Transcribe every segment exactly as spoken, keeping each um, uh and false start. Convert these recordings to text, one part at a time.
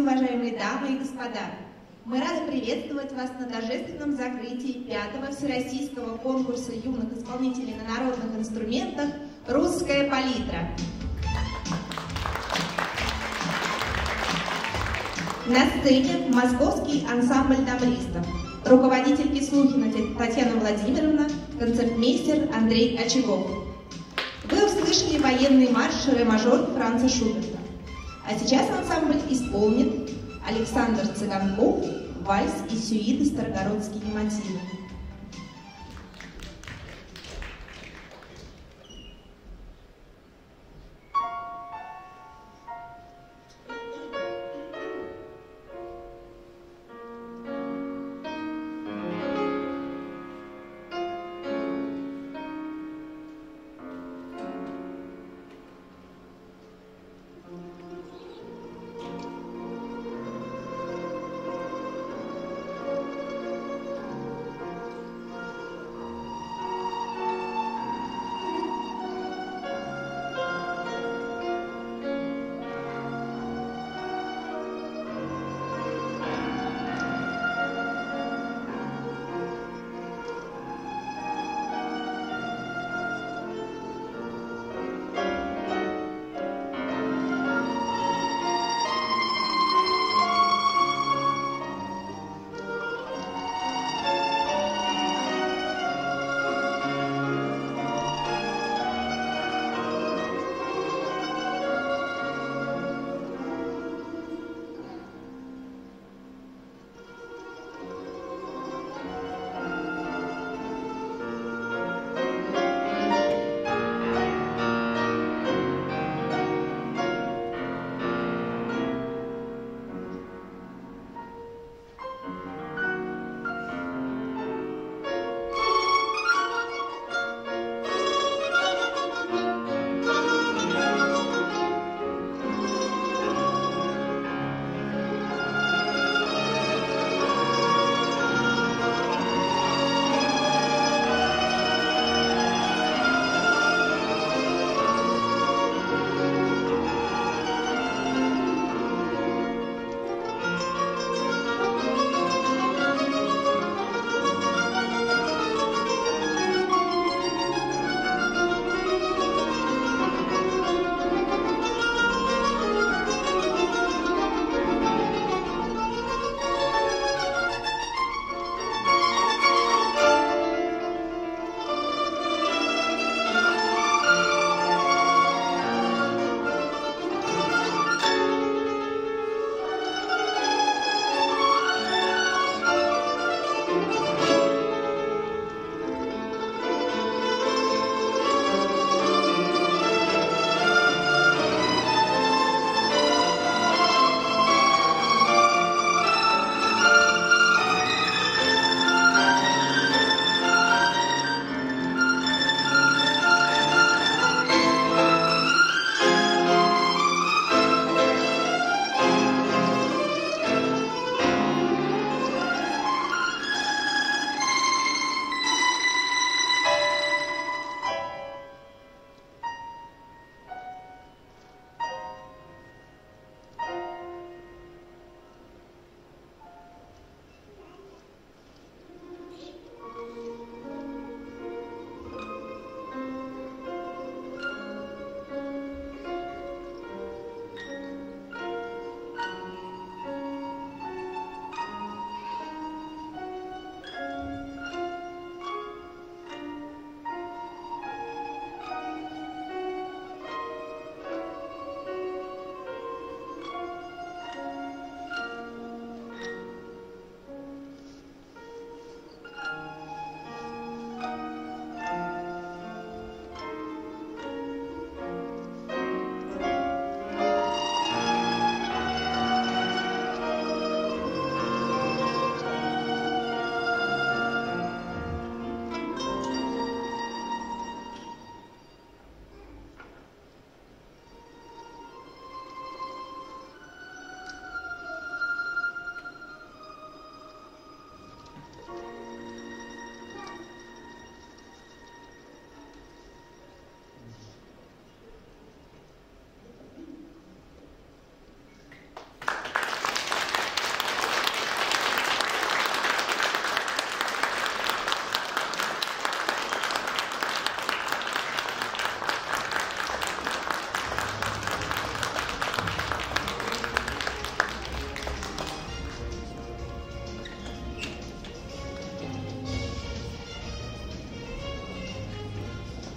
уважаемые дамы и господа! Мы рады приветствовать вас на торжественном закрытии пятого всероссийского конкурса юных исполнителей на народных инструментах «Русская палитра». На сцене московский ансамбль тамбристов, руководитель Кислухина Татьяна Владимировна, концертмейстер Андрей Очагов. Вы услышали военный марш «Ре-мажор» Франца Шуберта. А сейчас ансамбль исполнит Александр Цыганков, вальс и сюиты «Старгородские мотивы».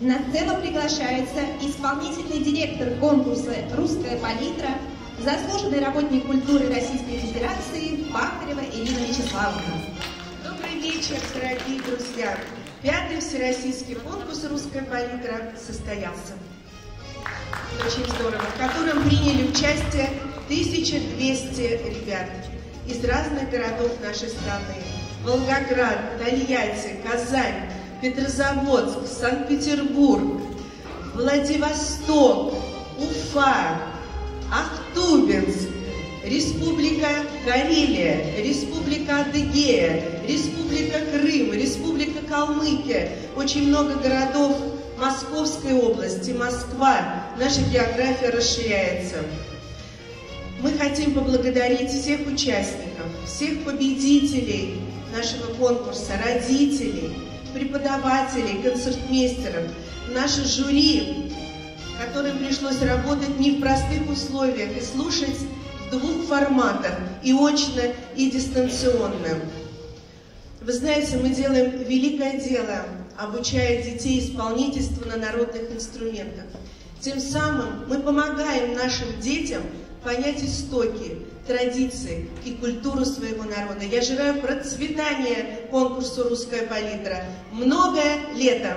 На сцену приглашается исполнительный директор конкурса «Русская палитра», заслуженный работник культуры Российской Федерации Бахарева Ирина Вячеславовна. Добрый вечер, дорогие друзья! Пятый всероссийский конкурс «Русская палитра» состоялся. Очень здорово, в котором приняли участие тысяча двести ребят из разных городов нашей страны. Волгоград, Тольятти, Казань, Петрозаводск, Санкт-Петербург, Владивосток, Уфа, Ахтубинск, Республика Карелия, Республика Адыгея, Республика Крым, Республика Калмыкия, очень много городов Московской области, Москва. Наша география расширяется. Мы хотим поблагодарить всех участников, всех победителей нашего конкурса, родителей, преподавателей, концертмейстеров, наше жюри, которым пришлось работать не в простых условиях и слушать в двух форматах, и очно, и дистанционно. Вы знаете, мы делаем великое дело, обучая детей исполнительству на народных инструментах. Тем самым мы помогаем нашим детям понять истоки, традиции и культуру своего народа. Я желаю процветания конкурсу «Русская палитра». Многое лето!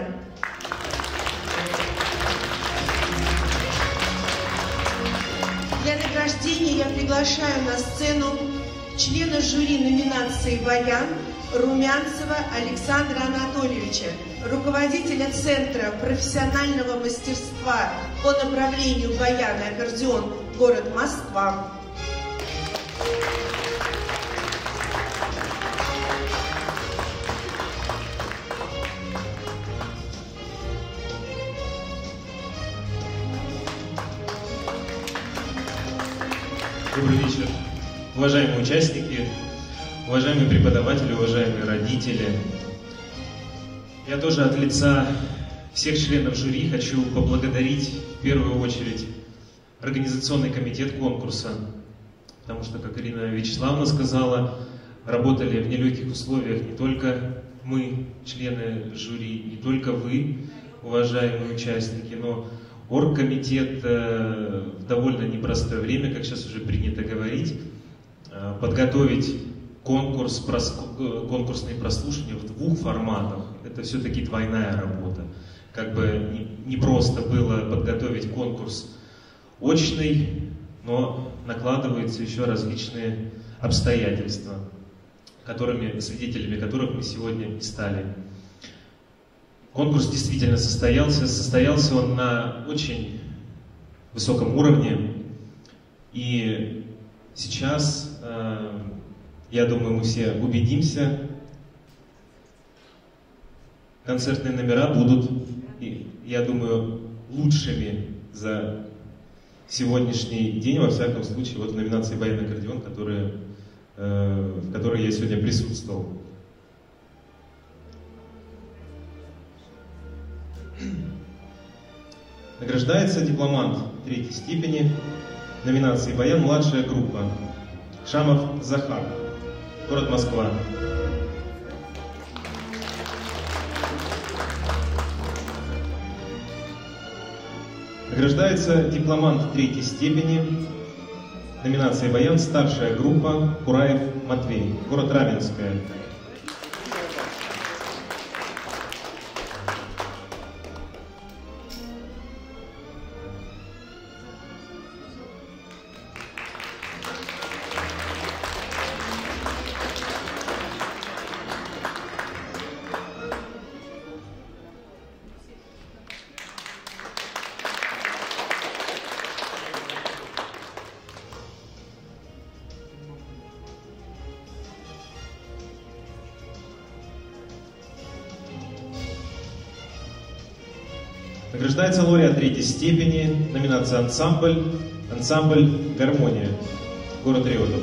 Для награждения я приглашаю на сцену члена жюри номинации «Баян» Румянцева Александра Анатольевича, руководителя Центра профессионального мастерства по направлению баян и аккордеон, город Москва. Добрый вечер, уважаемые участники, уважаемые преподаватели, уважаемые родители. Я тоже от лица всех членов жюри хочу поблагодарить в первую очередь организационный комитет конкурса, потому что, как Ирина Вячеславовна сказала, работали в нелегких условиях не только мы, члены жюри, не только вы, уважаемые участники, но оргкомитет в довольно непростое время, как сейчас уже принято говорить, подготовить конкурс, конкурсные прослушивания в двух форматах. Это все-таки двойная работа. Как бы не просто было подготовить конкурс очный, но накладываются еще различные обстоятельства, которыми, свидетелями которых мы сегодня и стали. Конкурс действительно состоялся. Состоялся он на очень высоком уровне. И сейчас, э, я думаю, мы все убедимся, концертные номера будут, я думаю, лучшими за сегодняшний день, во всяком случае, вот в номинации «Баян и аккордеон», которые, э, в которой я сегодня присутствовал. Награждается дипломант третьей степени номинации «Баян. Младшая группа» Шамов Захар, город Москва. Награждается дипломант третьей степени номинации «Баян. Старшая группа» Кураев Матвей, город Раменское. Награждается лауреат третьей степени, номинация «Ансамбль», ансамбль «Гармония», город Реутов.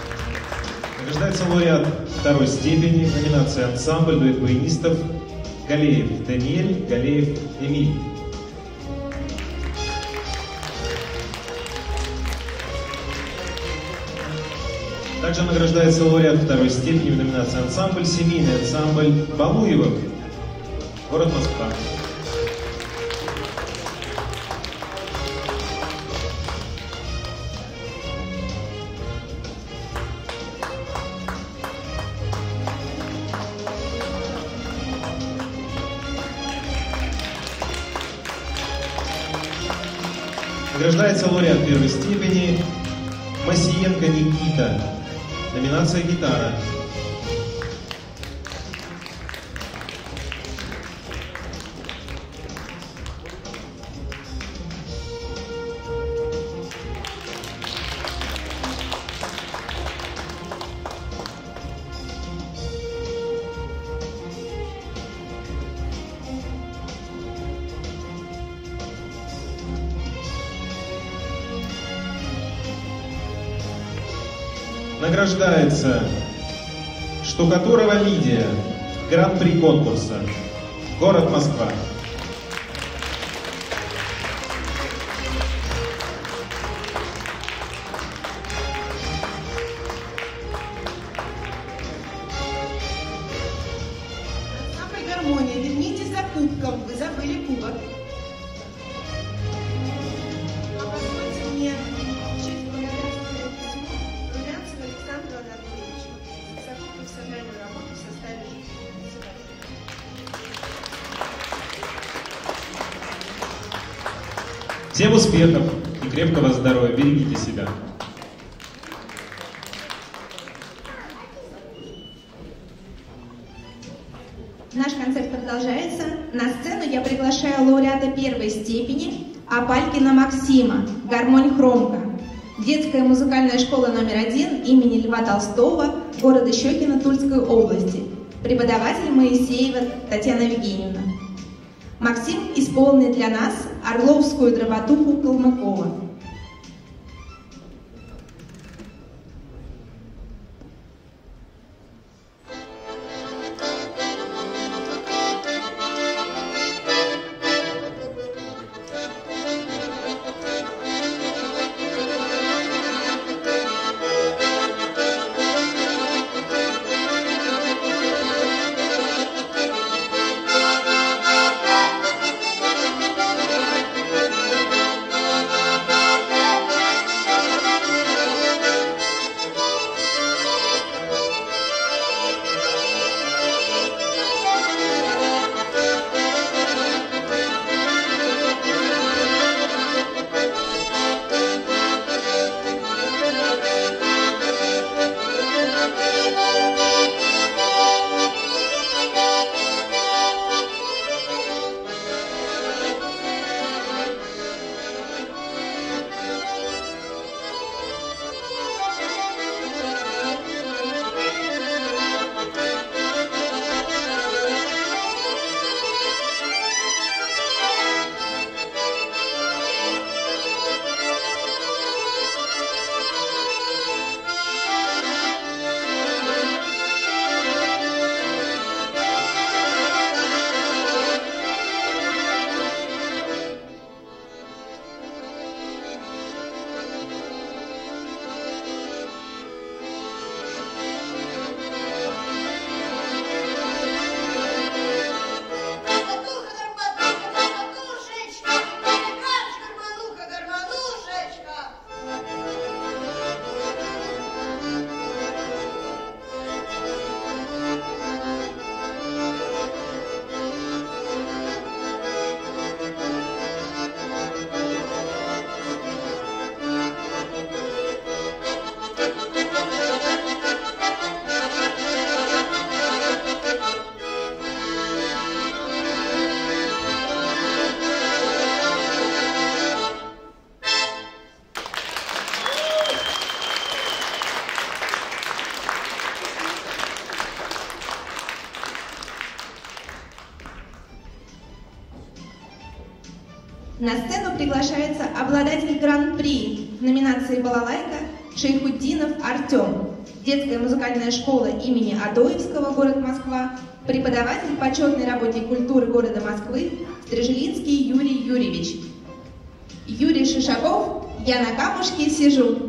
Награждается лауреат второй степени, номинация «Ансамбль», дуэт баянистов Галеев Даниэль, Галеев Эмиль. Также награждается лауреат второй степени в номинации «Ансамбль», семейный ансамбль Балуевых, город Москва. Награждается лауреат первой степени Масиенко Никита. Номинация «Гитара». Награждается Штукатурова Лидия, гран-при конкурса, город Москва. Ансамбль «Гармония», вернитесь за кубком, вы забыли кубок. А позвольте мне честь благодарственное письмо Румянцеву Александру Анатольевичу за высокую профессиональную работу в составе жюри. Всем успехов и крепкого здоровья, берегите себя. Наш концерт продолжается. На сцену я приглашаю лауреата первой степени Апалькина Максима, гармонь хромка. Детская музыкальная школа номер один имени Льва Толстого, города Щекино Тульской области. Преподаватель Моисеева Татьяна Евгеньевна. Максим исполнит для нас орловскую дработуху Калмыкова. На сцену приглашается обладатель гран-при в номинации «Балалайка» Шейхутдинов Артем. детская музыкальная школа имени Адоевского, город Москва, преподаватель почетный работник культуры города Москвы Стрижелинский Юрий Юрьевич. Юрий Шишаков, я на камушке сижу.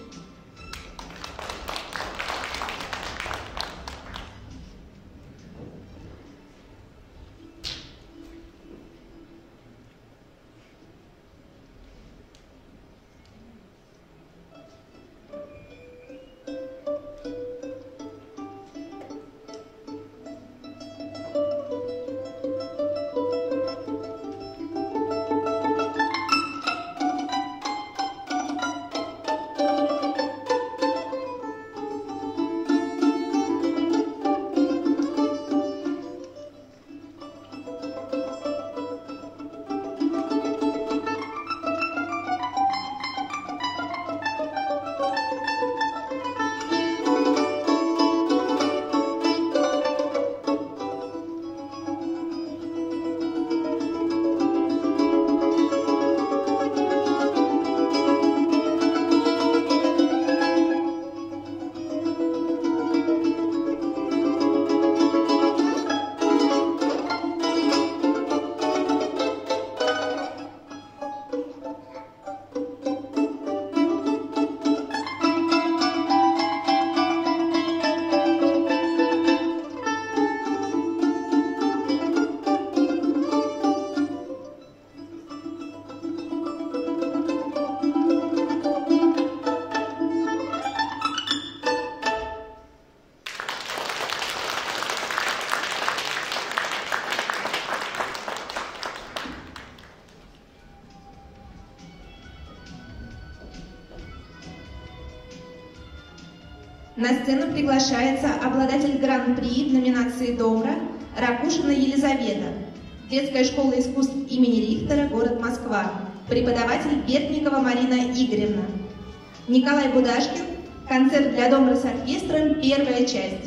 На сцену приглашается обладатель гран-при в номинации «Добра» Ракушина Елизавета, детская школа искусств имени Рихтера, город Москва, преподаватель Бертникова Марина Игоревна. Николай Будашкин, концерт для Добра с оркестром, первая часть.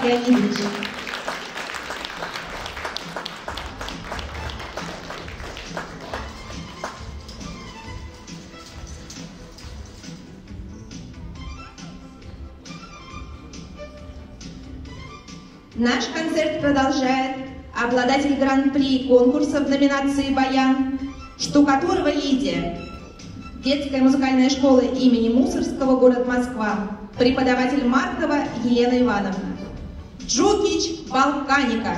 Леонидович. Наш концерт продолжает обладатель гран-при конкурса в номинации «Баян» Штукатурова Лидия, детская музыкальная школа имени Мусоргского, город Москва, преподаватель Маркова Елена Ивановна. Джукич Балканика.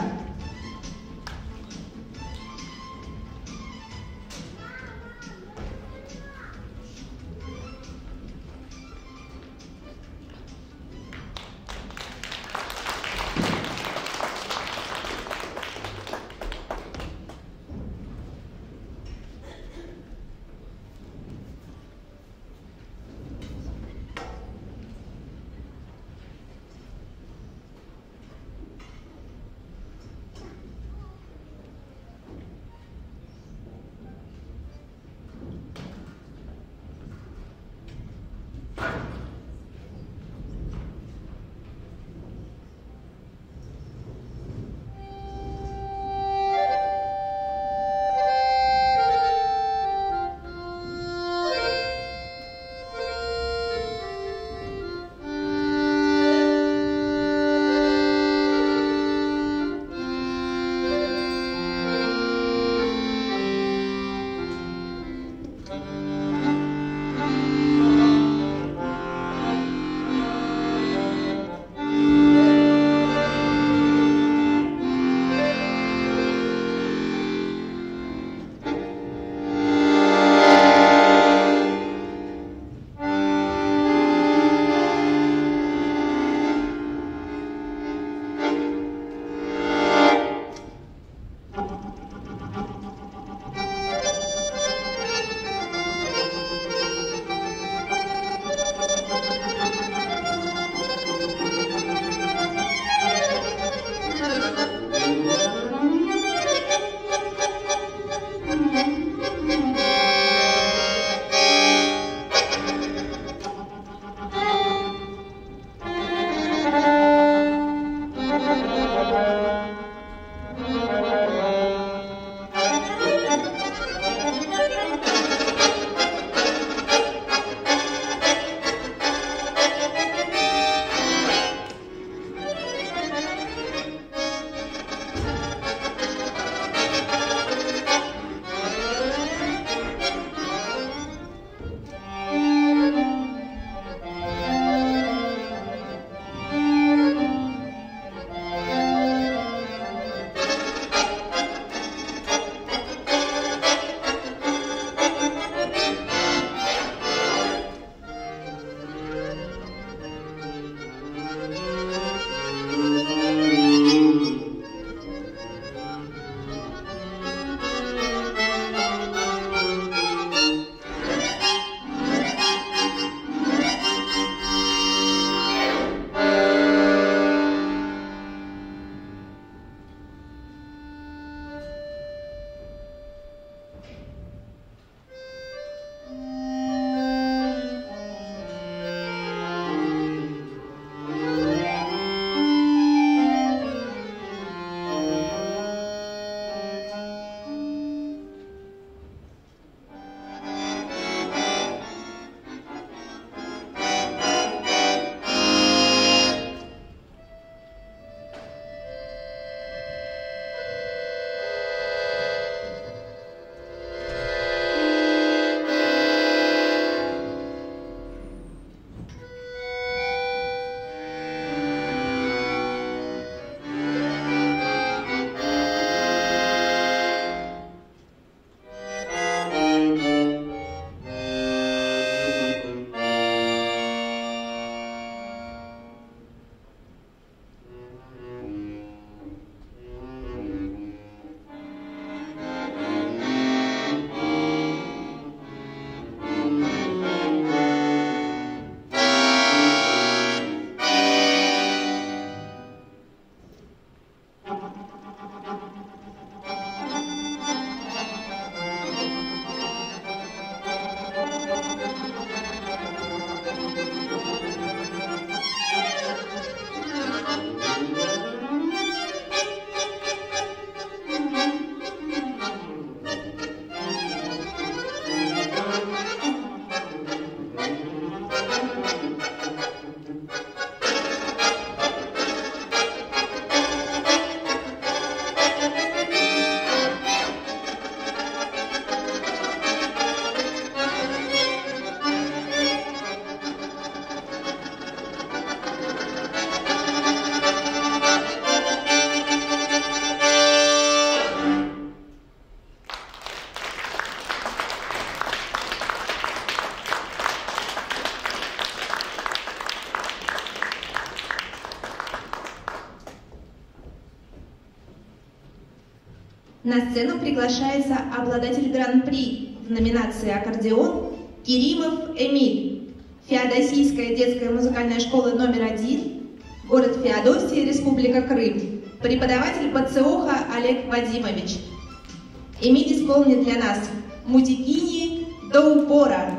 На сцену приглашается обладатель гран-при в номинации «Аккордеон» Керимов Эмиль, Феодосийская детская музыкальная школа номер один, город Феодосия, Республика Крым, преподаватель БЦОХа Олег Вадимович. Эмиль исполнит для нас «Мутикини до упора».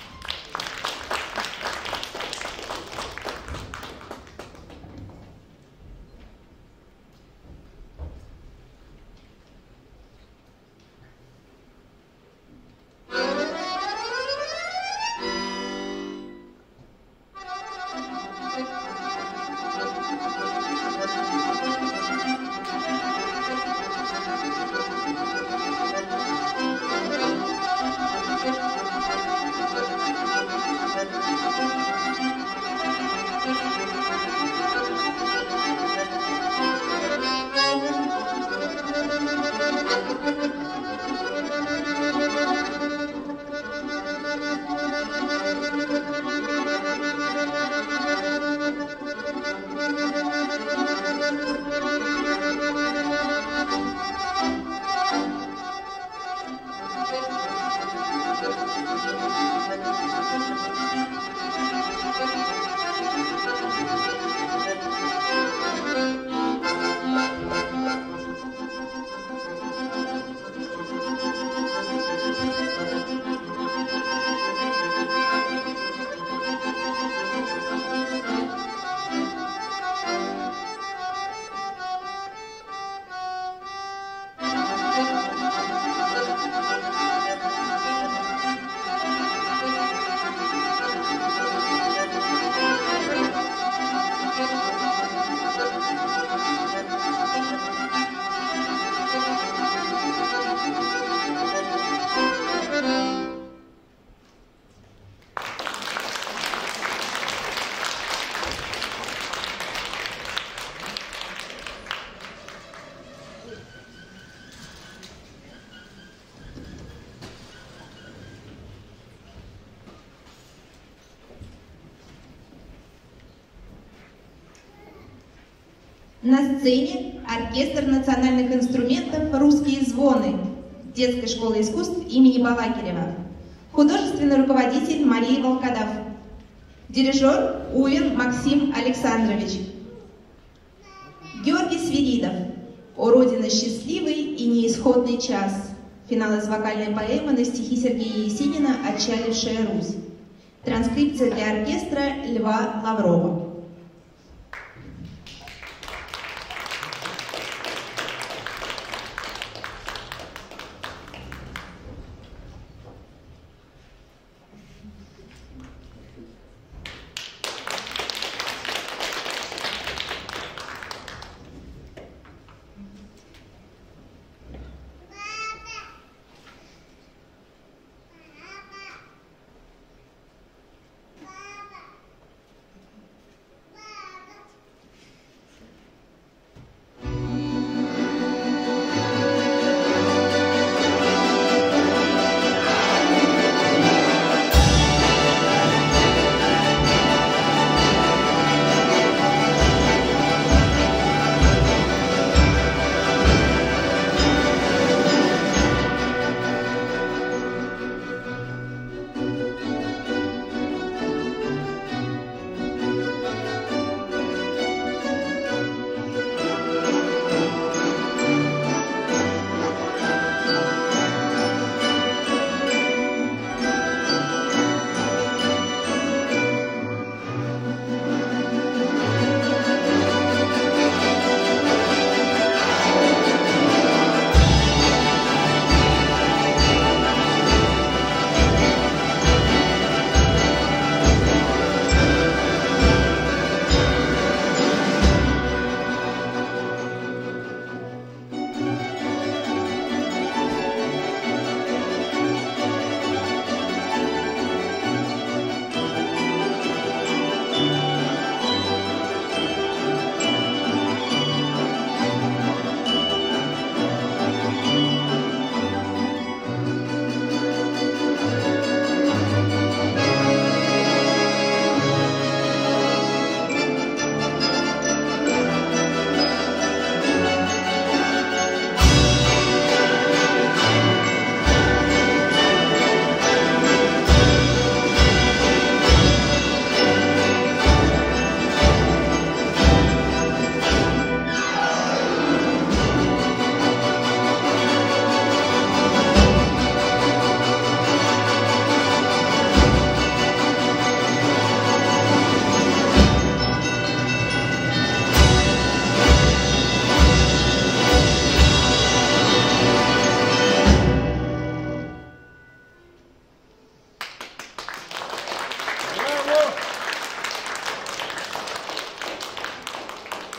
На сцене оркестр национальных инструментов «Русские звоны» детской школы искусств имени Балакирева. Художественный руководитель Мария Волкодав. Дирижер Увин Максим Александрович. Георгий Свиридов. «О, Родина, счастливый и неисходный час». Финал из вокальной поэмы на стихи Сергея Есенина «Отчалившая Русь». Транскрипция для оркестра Льва Лаврова.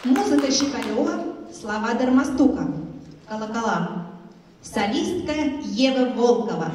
Музыка Щекалева, слова Дармастука. Колокола. Солистка Ева Волкова.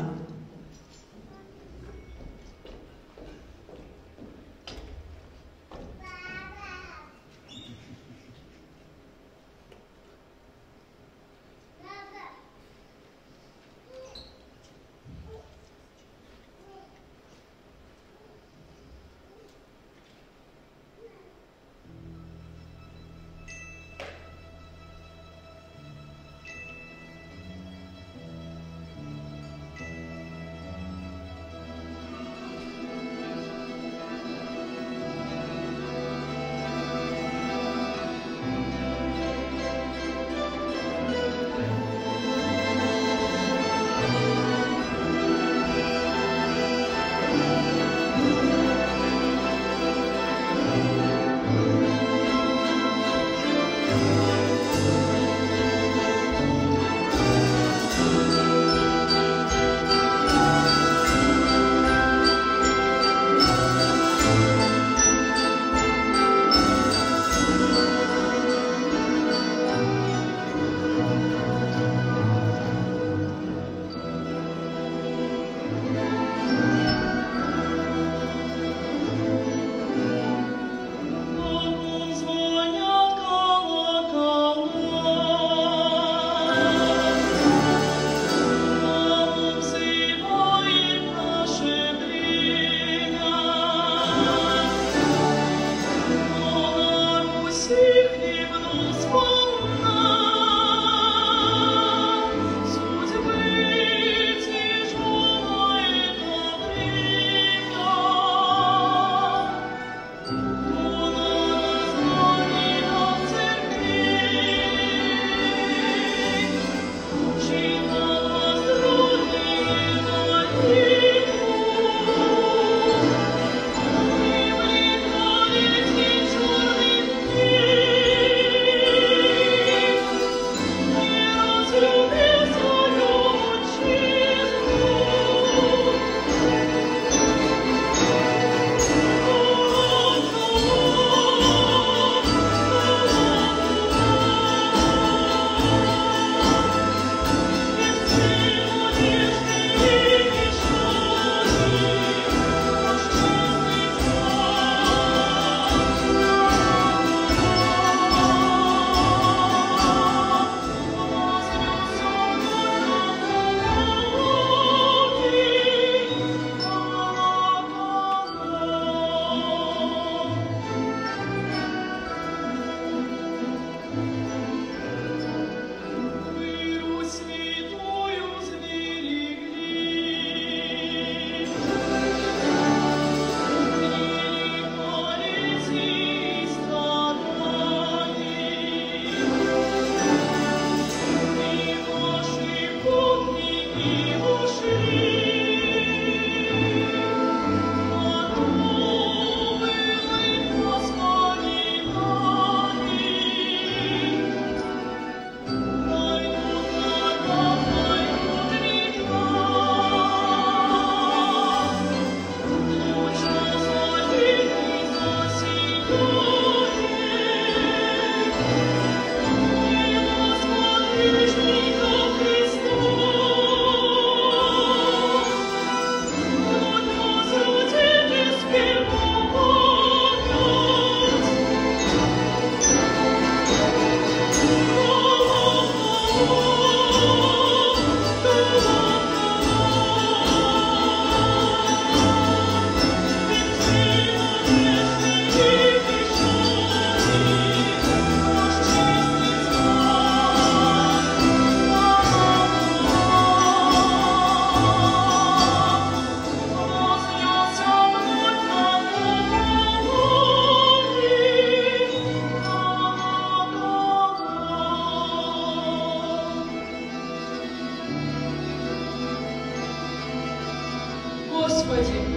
Господи,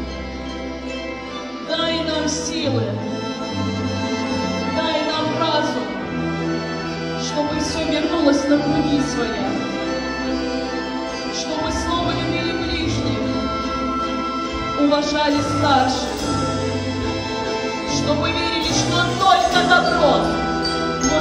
дай нам силы, дай нам разум, чтобы все вернулось на круги своя, чтобы снова любили ближних, уважали старших, чтобы верили, что только добро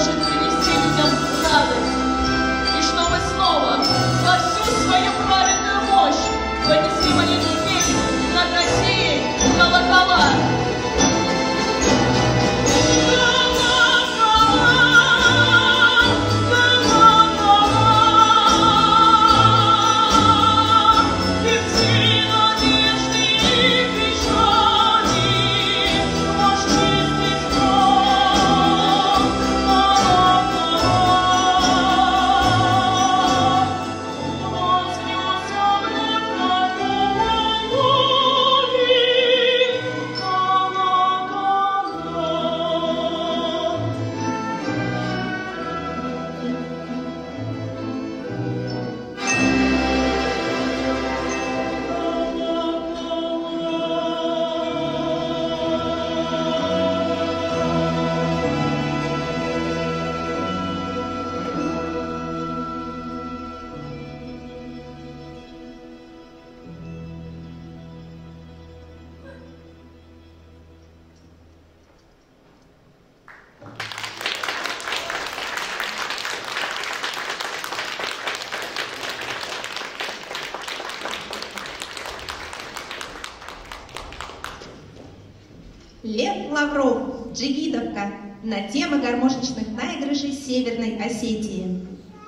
Лавров, Джигидовка на тему гармошечных наигрышей Северной Осетии.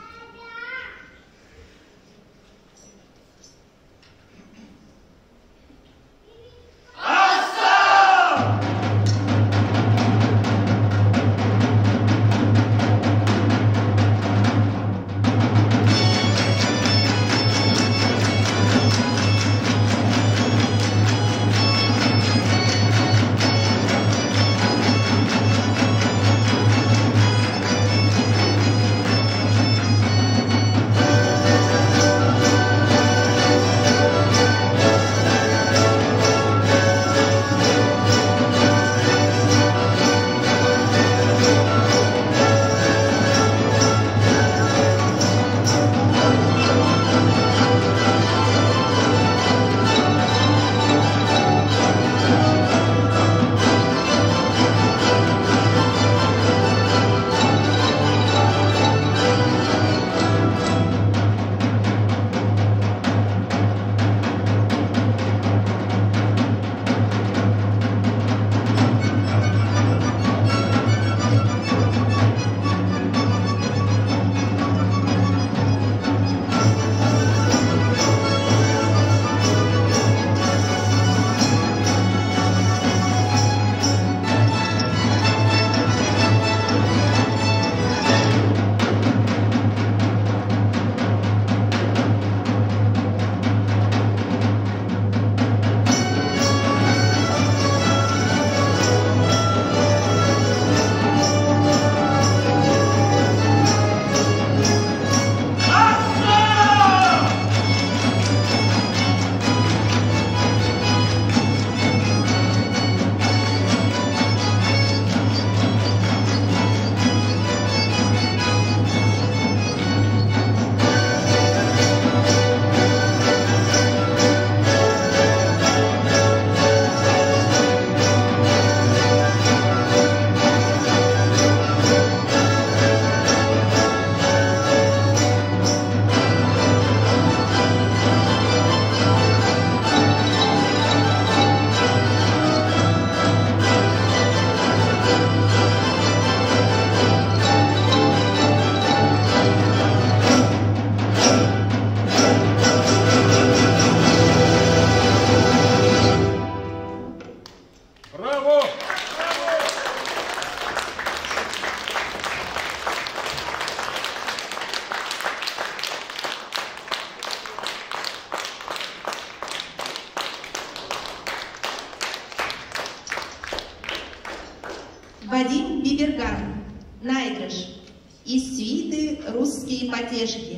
Вадим Биберган, наигрыш из сюиты «Русские потешки».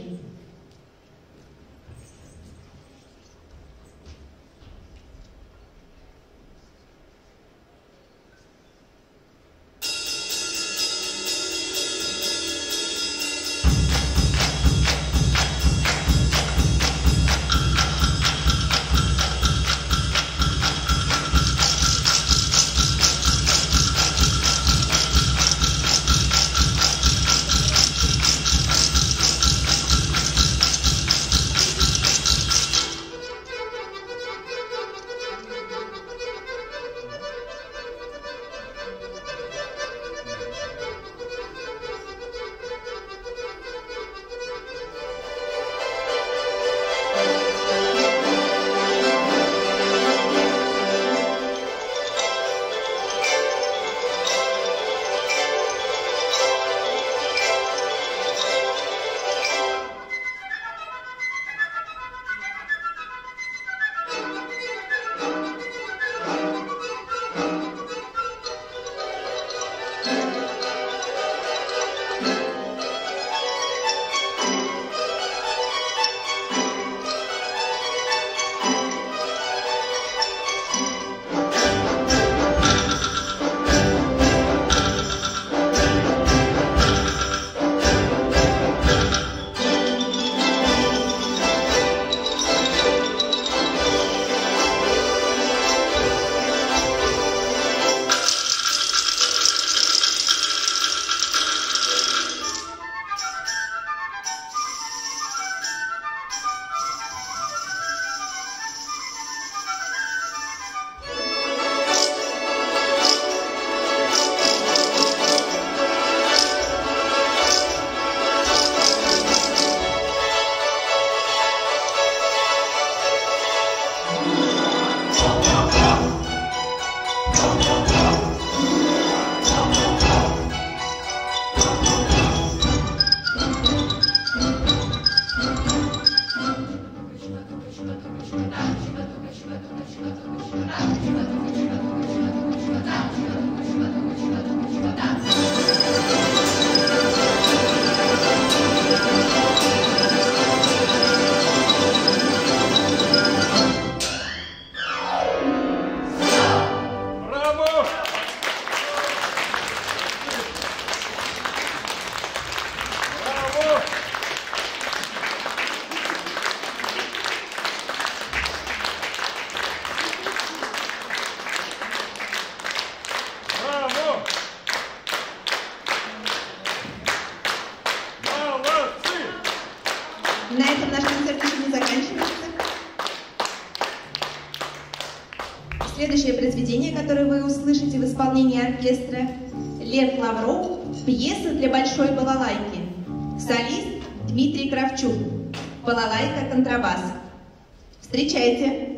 На этом наш концерт еще не заканчивается. Следующее произведение, которое вы услышите в исполнении оркестра, Лев Лавров, пьеса для большой балалайки. Солист Дмитрий Кравчук. Балалайка, контрабас. Встречайте!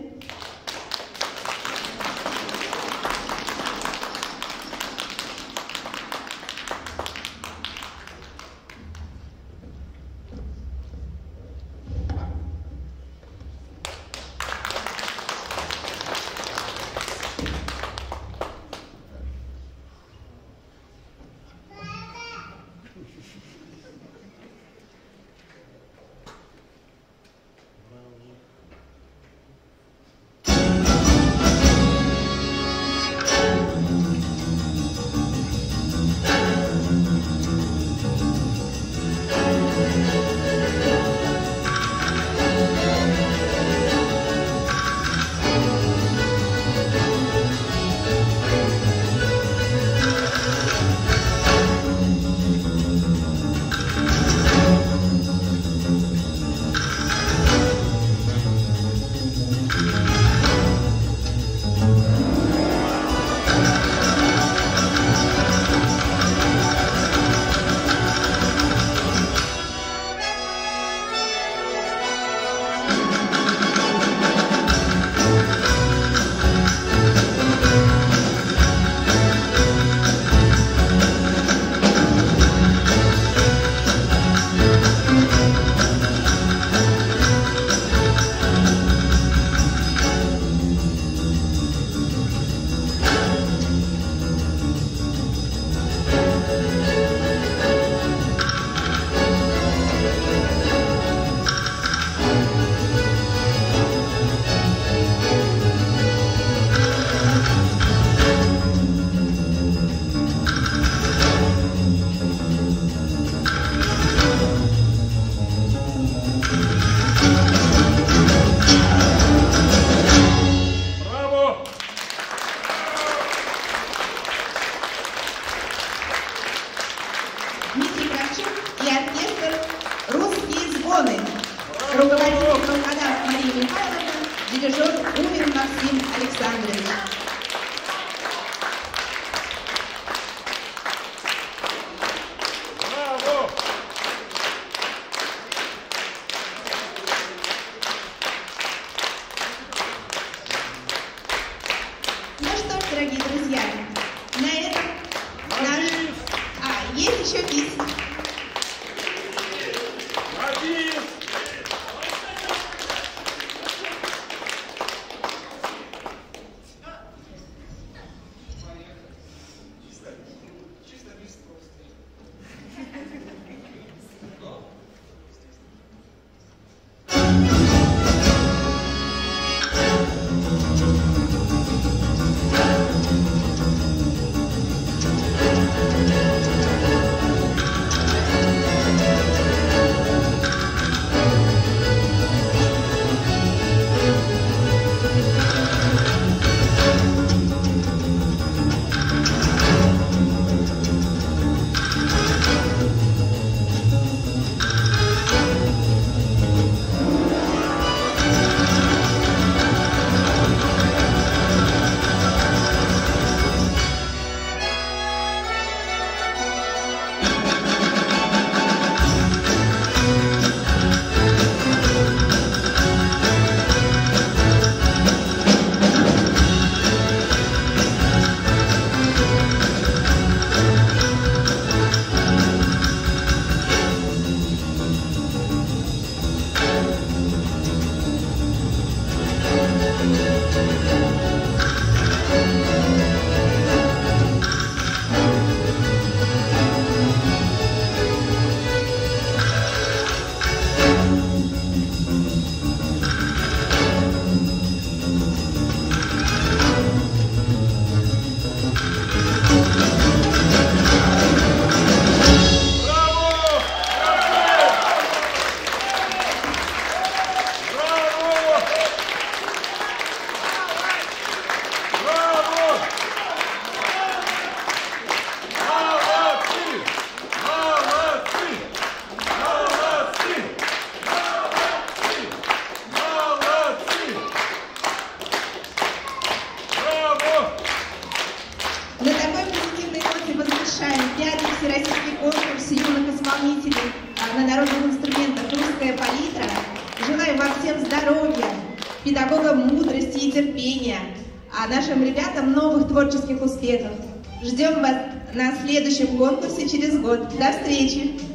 исполнителей на народных инструментах «Русская палитра». Желаем вам всем здоровья, педагогам мудрости и терпения, а нашим ребятам новых творческих успехов. Ждем вас на следующем конкурсе через год. До встречи!